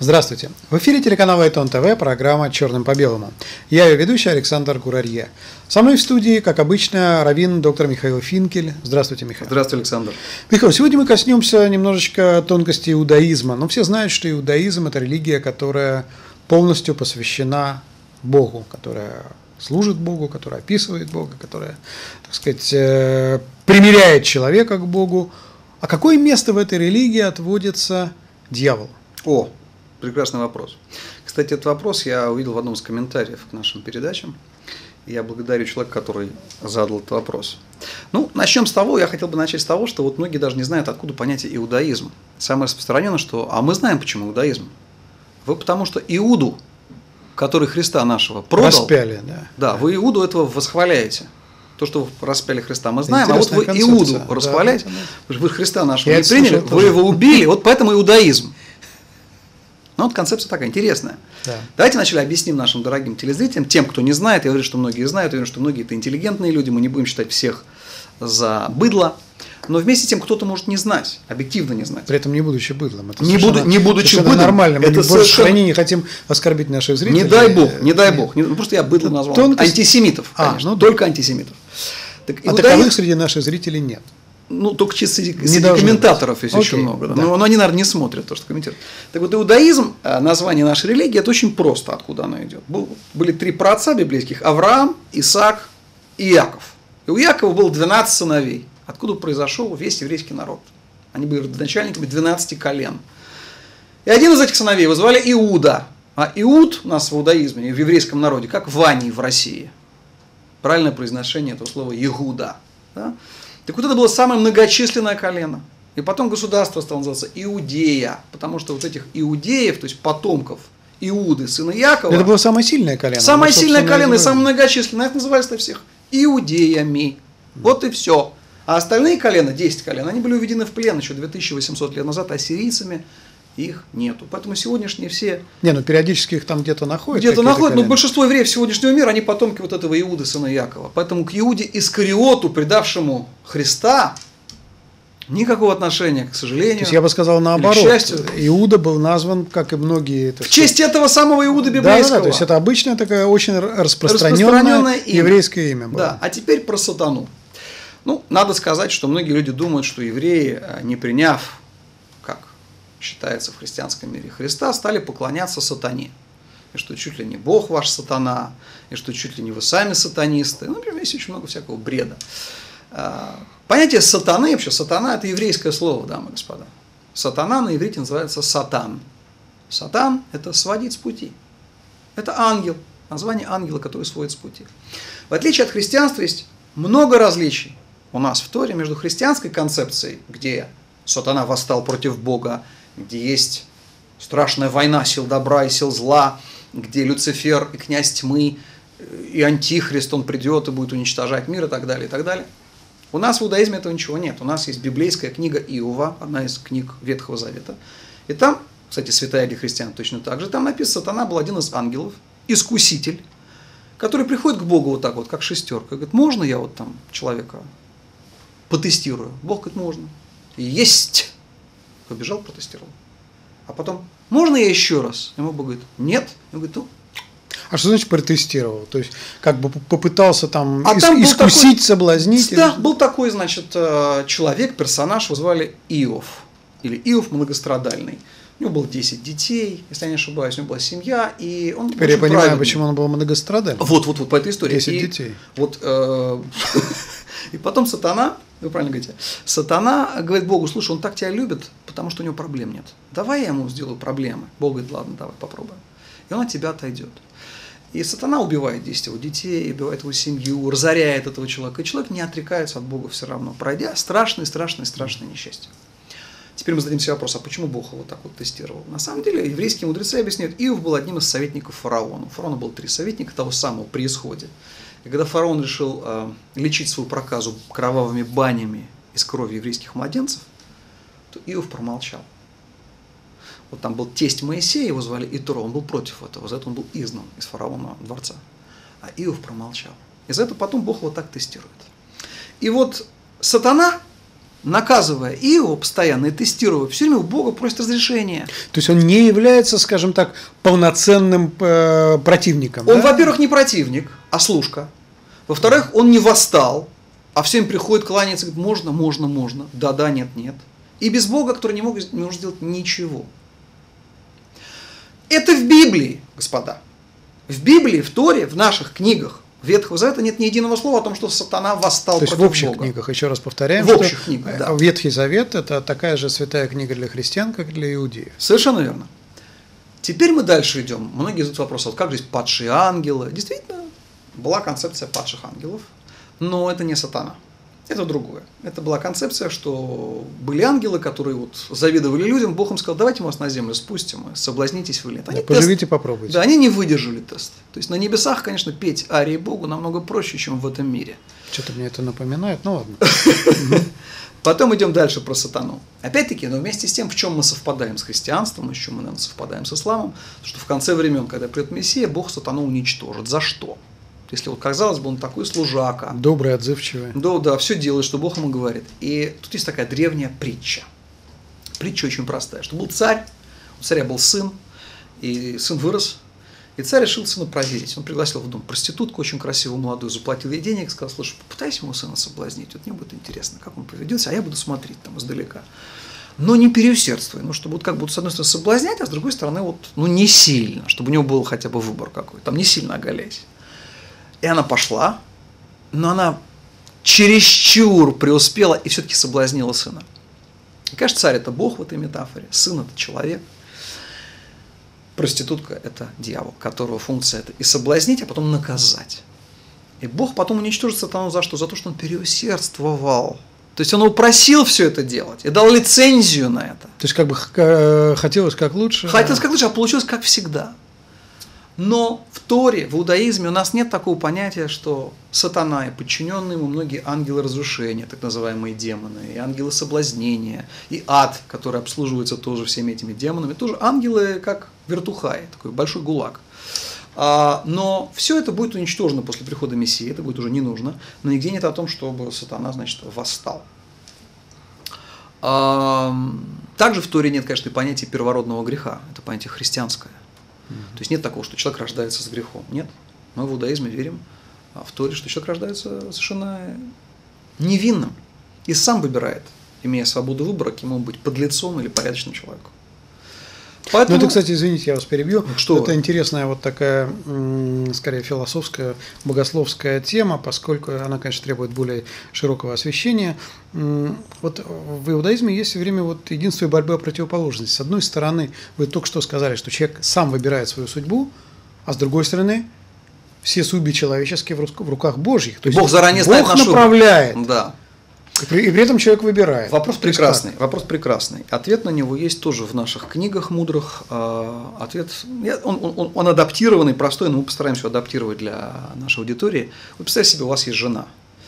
Здравствуйте! В эфире телеканала Айтон ТВ, программа «Черным по белому». Я ее ведущий Александр Гурарье. Со мной в студии, как обычно, раввин доктор Михаил Финкель. Здравствуйте, Михаил. Здравствуйте, Александр. Михаил, сегодня мы коснемся немножечко тонкостей иудаизма. Но все знают, что иудаизм – это религия, которая полностью посвящена Богу, которая служит Богу, которая описывает Бога, которая, так сказать, примиряет человека к Богу. А какое место в этой религии отводится дьяволу? О, прекрасный вопрос. Кстати, этот вопрос я увидел в одном из комментариев к нашим передачам. Я благодарю человека, который задал этот вопрос. Ну, начнем с того, я хотел бы начать с того, что вот многие даже не знают, откуда понятие иудаизм. Самое распространенное, что, а мы знаем, почему иудаизм. Вы потому что Иуду, который Христа нашего продал, распяли, да. Да, вы Иуду этого восхваляете. То, что вы распяли Христа, мы знаем, а вот вы концепция. Иуду расхваляете, да. Вы Христа нашего не приняли, вы его убили, вот поэтому иудаизм. Ну, вот концепция такая интересная. Да. Давайте вначале объясним нашим дорогим телезрителям, тем, кто не знает, я говорю, что многие знают, я говорю, что многие это интеллигентные люди, мы не будем считать всех за быдло, но вместе с тем кто-то может не знать, объективно не знать. При этом не будучи быдлом. Это не будучи быдлом. Нормально, мы это совершенно не хотим оскорбить наших зрителей. Не дай бог. Просто я быдлом назвал. Антисемитов, конечно, только антисемитов. Так, таковых среди наших зрителей нет. Ну, только чисто среди комментаторов есть еще много. Да. Но они, наверное, не смотрят то, что комментируют. Так вот, иудаизм, название нашей религии, это очень просто, откуда оно идет. Были три праотца библейских: Авраам, Исаак и Иаков. И у Иакова было 12 сыновей. Откуда произошел весь еврейский народ. Они были родоначальниками 12 колен. И один из этих сыновей его звали Иуда. А Иуд у нас в иудаизме, в еврейском народе, как Ваний в России. Правильное произношение этого слова Иуда. Да? Так вот это было самое многочисленное колено. И потом государство стало называться Иудея, потому что вот этих иудеев, то есть потомков Иуды, сына Якова. Это было самое сильное колено. Самое сильное колено и самое многочисленное. Это назывались всех иудеями. Вот и все. А остальные колена, 10 колен, они были уведены в плен еще 2800 лет назад ассирийцами. Их нету. Поэтому сегодняшние все... периодически их там где-то находят. Где-то находят, но большинство евреев сегодняшнего мира, они потомки вот этого Иуды, сына Якова. Поэтому к Иуде Искариоту, предавшему Христа, никакого отношения, к сожалению. То есть я бы сказал наоборот. Иуда был назван, как и многие... В честь этого самого Иуды библейского. Да, то есть это обычное такое очень распространенное еврейское имя было. Да, а теперь про сатану. Ну, надо сказать, что многие люди думают, что евреи, не приняв, как считается в христианском мире, Христа, стали поклоняться сатане. И что чуть ли не Бог ваш сатана, и что чуть ли не вы сами сатанисты. Ну, например, есть очень много всякого бреда. Понятие сатаны, вообще сатана – это еврейское слово, дамы и господа. Сатана на иврите называется сатан. Сатан – это сводить с пути. Это ангел, название ангела, который сводит с пути. В отличие от христианства есть много различий у нас в Торе между христианской концепцией, где сатана восстал против Бога, где есть страшная война сил добра и сил зла, где Люцифер и князь тьмы, и антихрист, он придет и будет уничтожать мир и так далее, и так далее. У нас в иудаизме этого ничего нет. У нас есть библейская книга Иова, одна из книг Ветхого Завета. И там, кстати, святая для христиан точно так же, там написано, сатана был один из ангелов, искуситель, который приходит к Богу вот так вот, как шестерка, и говорит, можно я вот там человека потестирую? Бог говорит, можно. И есть. Побежал, протестировал. А потом, можно я еще раз? Ему Бог говорит, нет. Он говорит, ну. А что значит протестировал? То есть, как бы попытался там искусить, соблазнить? Да, был такой, значит, человек, персонаж, его звали Иов. Или Иов многострадальный. У него было 10 детей, если я не ошибаюсь, у него была семья, и он Теперь я понимаю, праведный. Почему он был многострадальный. Вот по этой истории. 10 детей. Вот, и потом сатана, вы правильно говорите, сатана говорит Богу, слушай, он так тебя любит, потому что у него проблем нет. Давай я ему сделаю проблемы. Бог говорит, ладно, давай попробуем. И он от тебя отойдет. И сатана убивает 10 его детей, убивает его семью, разоряет этого человека. И человек не отрекается от Бога все равно, пройдя страшное несчастье. Теперь мы зададим себе вопрос, а почему Бог его так вот тестировал? На самом деле, еврейские мудрецы объясняют, Иов был одним из советников фараона. У фараона было 3 советника того самого при исходе. И когда фараон решил лечить свою проказу кровавыми банями из крови еврейских младенцев, то Иов промолчал. Вот там был тесть Моисея, его звали Итро, он был против этого, за это он был изгнан из фараона дворца. А Иов промолчал. И за это потом Бог его так тестирует. И вот сатана наказывая Иова постоянно и тестируя, все время у Бога просит разрешения. То есть он не является, скажем так, полноценным противником. Он, да? во-первых, не противник, а служка. Во-вторых, он не восстал, а всем приходит, кланяется, говорит, можно, да, нет. И без Бога, который не может сделать ничего. Это в Библии, господа. В Библии, в Торе, в наших книгах Ветхого Завета нет ни единого слова о том, что сатана восстал против Бога. То есть в общих книгах, еще раз повторяем, в общих книгах, да. Ветхий Завет – это такая же святая книга для христиан, как для иудеев. Совершенно верно. Теперь мы дальше идем. Многие задают вопрос, вот как же есть падшие ангелы? Действительно, была концепция падших ангелов, но это не сатана. Это другое. Это была концепция, что были ангелы, которые вот завидовали людям, Бог им сказал, давайте мы вас на землю спустим, соблазнитесь вы или нет. Они поживите, попробуйте. Да, они не выдержали тест. То есть на небесах, конечно, петь арии Богу намного проще, чем в этом мире. Что-то мне это напоминает, ну ладно. Потом идем дальше про сатану. Опять-таки, но вместе с тем, в чем мы совпадаем с христианством, и в чем мы, наверное, совпадаем с исламом, что в конце времен, когда придет Мессия, Бог сатану уничтожит. За что? Если вот, казалось бы, он такой служака. Добрый, отзывчивый. Да, все делает, что Бог ему говорит. И тут есть такая древняя притча. Притча очень простая, что был царь, у царя был сын, и сын вырос, и царь решил сына проверить. Он пригласил в дом проститутку, очень красивую, молодую, заплатил ей денег, сказал, слушай, попытайся моего сына соблазнить, вот мне будет интересно, как он поведется, а я буду смотреть там издалека. Но не переусердствуй, чтобы вот как будто с одной стороны соблазнять, а с другой стороны вот, не сильно, чтобы у него был хотя бы выбор какой-то, там не сильно оголяйся. И она пошла, но она чересчур преуспела и все-таки соблазнила сына. И, конечно, царь – это Бог в этой метафоре, сын – это человек, проститутка – это дьявол, которого функция – это и соблазнить, а потом наказать. И Бог потом уничтожит сатану за что? За то, что он переусердствовал. То есть он его просил все это делать и дал лицензию на это. То есть как бы хотелось как лучше. Хотелось как лучше, а получилось как всегда. Но в Торе, в иудаизме у нас нет такого понятия, что сатана и подчиненные ему многие ангелы разрушения, так называемые демоны, и ангелы соблазнения, и ад, который обслуживается тоже всеми этими демонами, тоже ангелы как вертухаи, такой большой гулаг. Но все это будет уничтожено после прихода Мессии, это будет уже не нужно, но нигде нет о том, чтобы сатана, значит, восстал. Также в Торе нет, конечно, и понятия первородного греха, это понятие христианское. То есть нет такого, что человек рождается с грехом. Нет. Мы в иудаизме верим в Торе, что человек рождается совершенно невинным и сам выбирает, имея свободу выбора, кем он быть, подлецом или порядочным человеком. Поэтому... Ну, это, кстати, извините, я вас перебью. Что? Это интересная вот такая, скорее, философская, богословская тема, поскольку она, конечно, требует более широкого освещения. Вот в иудаизме есть все время вот единство и борьба противоположностей. С одной стороны, вы только что сказали, что человек сам выбирает свою судьбу, а с другой стороны, все судьбы человеческие в руках Божьих. То есть Бог заранее знает Бог направляет. Да. И при этом человек выбирает. Вопрос прекрасный. Вопрос прекрасный. Ответ на него есть тоже в наших книгах мудрых. Ответ, он адаптированный, простой, но мы постараемся его адаптировать для нашей аудитории. Вы представьте себе, у вас есть жена.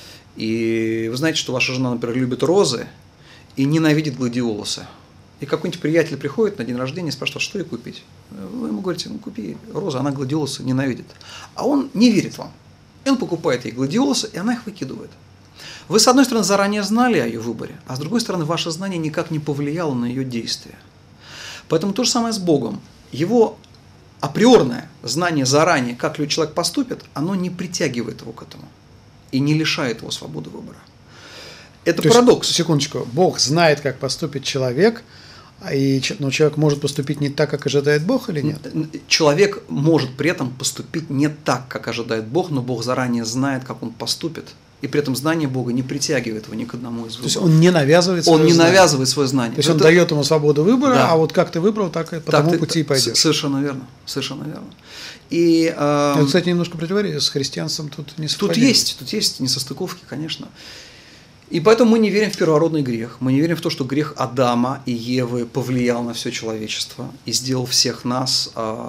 И вы знаете, что ваша жена, например, любит розы и ненавидит гладиолусы. И какой-нибудь приятель приходит на день рождения и спрашивает, что ей купить. Вы ему говорите, купи розы, она гладиолусы ненавидит. А он не верит вам. И он покупает ей гладиолусы, и она их выкидывает. Вы, с одной стороны, заранее знали о ее выборе, а с другой стороны, ваше знание никак не повлияло на ее действия. Поэтому то же самое с Богом. Его априорное знание заранее, как человек поступит, оно не притягивает его к этому и не лишает его свободы выбора. Это то парадокс. Есть, секундочку, Бог знает, как поступит человек, но человек может поступить не так, как ожидает Бог, или нет? Человек может при этом поступить не так, как ожидает Бог, но Бог заранее знает, как он поступит. И при этом знание Бога не притягивает его ни к одному из выборов. То есть он не навязывает свое знание. Он не навязывает свое знание. То есть он дает ему свободу выбора, да. А вот как ты выбрал, так и по тому пути и пойдешь. Совершенно верно. Совершенно верно. И, это, кстати, немножко противоречие с христианством тут не совпадает. Тут есть несостыковки, конечно. И поэтому мы не верим в первородный грех. Мы не верим в то, что грех Адама и Евы повлиял на все человечество и сделал всех нас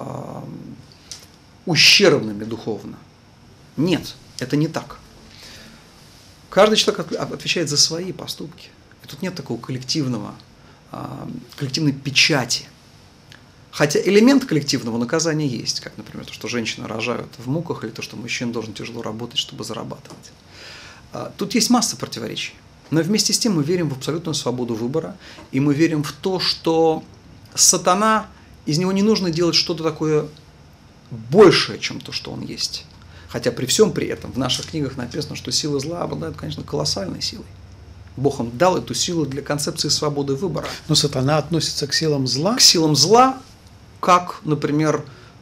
ущербными духовно. Нет, это не так. Каждый человек отвечает за свои поступки. И тут нет такого коллективной печати. Хотя элемент коллективного наказания есть, как, например, то, что женщины рожают в муках, или то, что мужчина должен тяжело работать, чтобы зарабатывать. Тут есть масса противоречий. Но вместе с тем мы верим в абсолютную свободу выбора, и мы верим в то, что сатана, из него не нужно делать что-то такое большее, чем то, что он есть. Хотя при всем при этом в наших книгах написано, что силы зла обладают, конечно, колоссальной силой. Бог им дал эту силу для концепции свободы выбора. Но сатана относится к силам зла? К силам зла, как, например,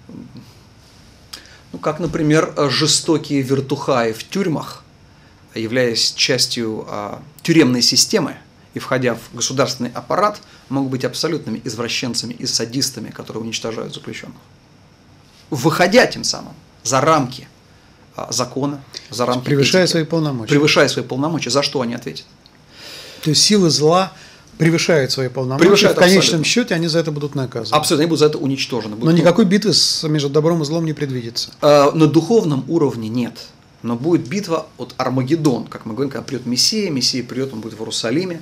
жестокие вертухаи в тюрьмах, являясь частью тюремной системы и входя в государственный аппарат, могут быть абсолютными извращенцами и садистами, которые уничтожают заключенных. Выходя тем самым за рамки закона, за рамки превышая этики, свои полномочия. Превышая свои полномочия. За что они ответят? То есть силы зла превышают свои полномочия, Превышают в конечном абсолютно. счете они за это будут наказаны. Абсолютно, они будут за это уничтожены. Но никакой битвы между добром и злом не предвидится. На духовном уровне нет. Но будет битва от Армагеддон, как мы говорим, когда придет Мессия придет, он будет в Иерусалиме.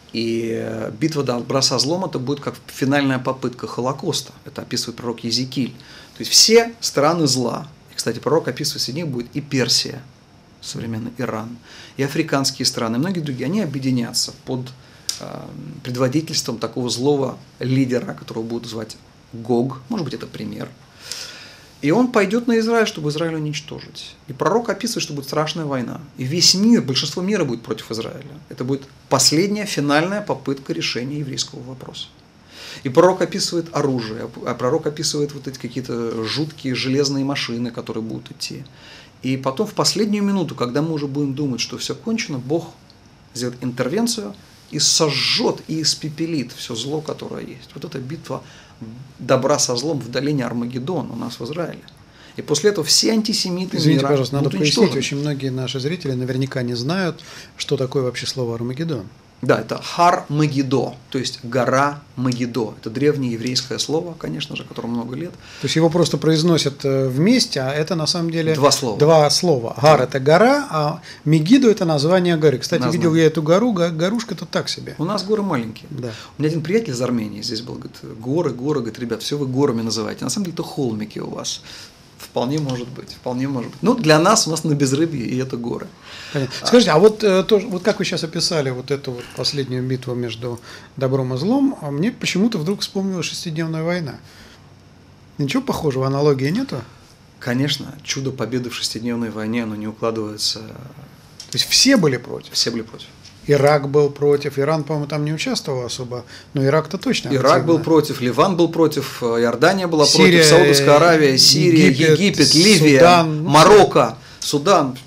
И битва добра со злом, это будет как финальная попытка Холокоста. Это описывает пророк Иезекииль. То есть все страны зла, и, кстати, пророк описывает, среди них будет и Персия, современный Иран, и африканские страны, и многие другие, они объединятся под предводительством такого злого лидера, которого будут звать Гог, может быть, это пример. И он пойдет на Израиль, чтобы Израиль уничтожить. И пророк описывает, что будет страшная война. И весь мир, большинство мира будет против Израиля. Это будет последняя, финальная попытка решения еврейского вопроса. И пророк описывает оружие, а пророк описывает вот эти какие-то жуткие железные машины, которые будут идти. И потом в последнюю минуту, когда мы уже будем думать, что все кончено, Бог сделает интервенцию и сожжет и испепелит все зло, которое есть. Вот эта битва добра со злом в долине Армагеддон у нас в Израиле. И после этого все антисемиты Извините, мира пожалуйста, надо будут пояснить, уничтожены. очень многие наши зрители наверняка не знают, что такое вообще слово Армагеддон. Да, это Хар Мегидо, то есть гора Мегидо. Это древнее еврейское слово, конечно же, которому много лет. То есть его просто произносят вместе, а это на самом деле Два слова. Гар – это гора, а Мегидо – это название горы. Кстати, Название. видел я эту гору, горушка-то так себе. У нас горы маленькие. Да. У меня один приятель из Армении здесь был, говорит, горы, говорит, ребят, все вы горами называете. На самом деле это холмики у вас. Вполне может быть, вполне может быть. Ну, для нас, у нас на безрыбье, и это горы. Понятно. Скажите, а вот как вы сейчас описали вот эту вот последнюю битву между добром и злом, мне почему-то вдруг вспомнилась шестидневная война. Ничего похожего, аналогии нету? Конечно, чудо победы в шестидневной войне, оно не укладывается. То есть все были против? Все были против. Ирак был против, Иран, по-моему, там не участвовал особо, но Ирак-то точно. Ирак был против, Ливан был против, Иордания была Сирия, против, Саудовская Аравия, Сирия, Египет, Ливия, Судан, Марокко, Судан.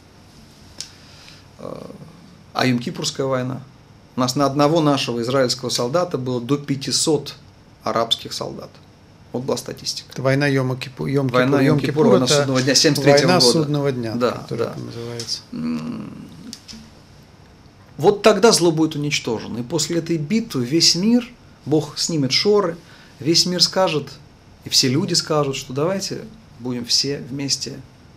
А Йом-Кипурская война. У нас на одного нашего израильского солдата было до 500 арабских солдат. Вот была статистика. Это война Йом-Кипур. Война Йом-Кипур, война судного дня 73-го года. Война судного дня, да, которая да. называется. Вот тогда зло будет уничтожено. И после этой битвы весь мир, Бог снимет шоры, весь мир скажет, и все люди скажут, что давайте будем все вместе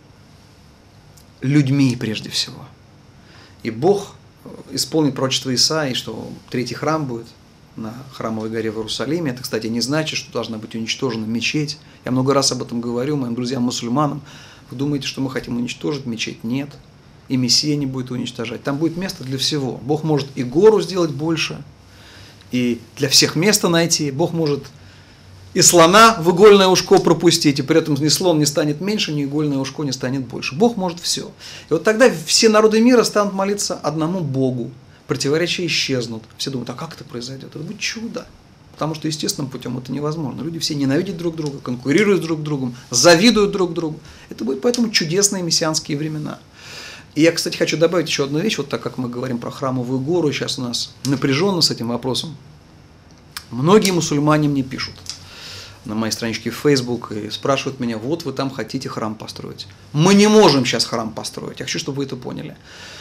людьми прежде всего. И Бог исполнит пророчество Исаии, что третий храм будет на Храмовой горе в Иерусалиме. Это, кстати, не значит, что должна быть уничтожена мечеть. Я много раз об этом говорю моим друзьям-мусульманам. Вы думаете, что мы хотим уничтожить мечеть? Нет. И Мессия не будет уничтожать. Там будет место для всего. Бог может и гору сделать больше, и для всех место найти. Бог может и слона в игольное ушко пропустить, и при этом ни слон не станет меньше, ни игольное ушко не станет больше. Бог может все. И вот тогда все народы мира станут молиться одному Богу. Противоречия исчезнут. Все думают, а как это произойдет? Это будет чудо. Потому что естественным путем это невозможно. Люди все ненавидят друг друга, конкурируют друг с другом, завидуют друг другу. Это будет поэтому чудесные мессианские времена. И я, кстати, хочу добавить еще одну вещь, вот так как мы говорим про Храмовую гору, сейчас у нас напряженно с этим вопросом. Многие мусульмане мне пишут на моей страничке в Facebook и спрашивают меня, вот вы там хотите храм построить. Мы не можем сейчас храм построить, я хочу, чтобы вы это поняли.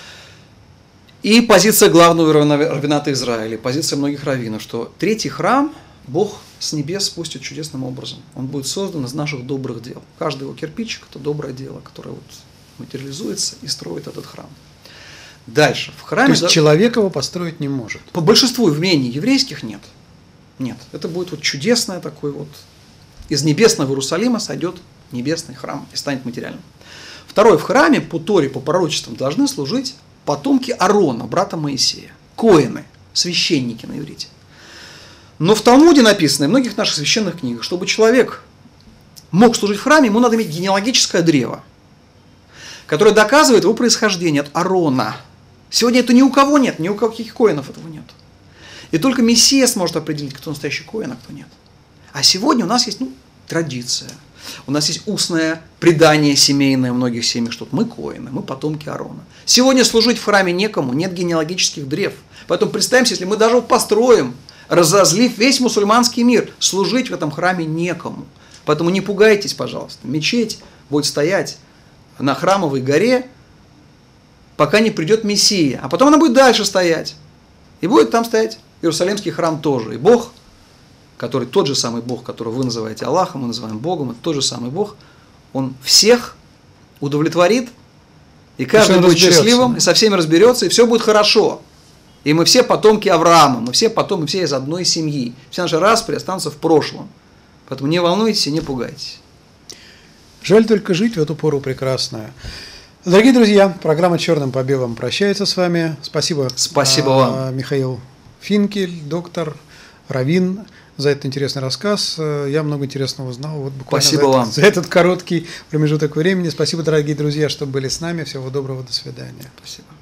И позиция главного раввината Израиля, позиция многих раввинов, что третий храм Бог с небес спустит чудесным образом. Он будет создан из наших добрых дел. Каждый его кирпичик – это доброе дело, которое вот материализуется и строит этот храм. Дальше. В храме... То есть человек его построить не может? По большинству мнений еврейских нет. Нет. Это будет вот чудесное такое вот... Из небесного Иерусалима сойдет небесный храм и станет материальным. Второе. В храме по Торе, по пророчествам должны служить потомки Аарона, брата Моисея, коэны, священники на иврите. Но в Талмуде написано, и в многих наших священных книгах, чтобы человек мог служить в храме, ему надо иметь генеалогическое древо, которое доказывает его происхождение от Аарона. Сегодня это ни у кого нет, ни у каких коэнов этого нет. И только Мессия сможет определить, кто настоящий коэн, а кто нет. А сегодня у нас есть традиция, у нас есть устное предание семейное в многих семьях, что мы коэны, мы потомки Аарона. Сегодня служить в храме некому, нет генеалогических древ. Поэтому представим себе, если мы даже построим, разозлив весь мусульманский мир, служить в этом храме некому. Поэтому не пугайтесь, пожалуйста. Мечеть будет стоять на Храмовой горе, пока не придет Мессия. А потом она будет дальше стоять. И будет там стоять Иерусалимский храм тоже. И Бог, который тот же самый Бог, которого вы называете Аллахом, мы называем Богом, это тот же самый Бог, Он всех удовлетворит, и каждый будет счастливым, и со всеми разберется, и все будет хорошо. И мы все потомки Авраама, мы все из одной семьи. Все наши распри останутся в прошлом. Поэтому не волнуйтесь и не пугайтесь. Жаль только жить в эту пору прекрасную. Дорогие друзья, программа «Черным по белому» прощается с вами. Спасибо. Спасибо вам. Михаил Финкель, доктор, раввин, за этот интересный рассказ. Я много интересного узнал. Вот буквально Спасибо за этот короткий промежуток времени. Спасибо, дорогие друзья, что были с нами. Всего доброго, до свидания. Спасибо.